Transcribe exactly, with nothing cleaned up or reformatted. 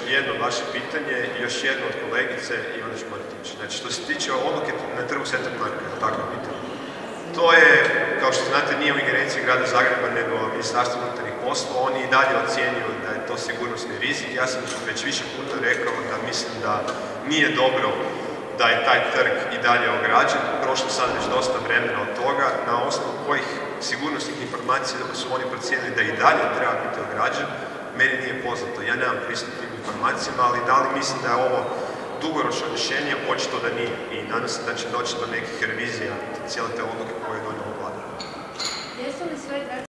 jedno vaše pitanje i još jedno od kolegice Ivana Marka. Znači, što se tiče odluke na trgu Svetog Marka, tako pitanje. To je, kao što znate, nije u ingerenciji Grada Zagreba, nego Ministarstvo unutarnjih poslova. Oni i dalje ocjenjuju da je to sigurnosni rizik. Ja sam već više puta rekao da mislim da nije dobro da je taj trg i dalje ograđen. Prošlo sad već dosta vremena od toga, na osnovu kojih sigurnosnih informacija su oni procijenili da i dalje treba biti ograđen. Meni nije poznato, ja nemam pristup tim informacijama, ali da li mislim da je ovo dugoročno rješenje, očito da nije. I nadam se da će doći do nekih revizija cijele te odluke koje je donijela Vlada. Jesu li sve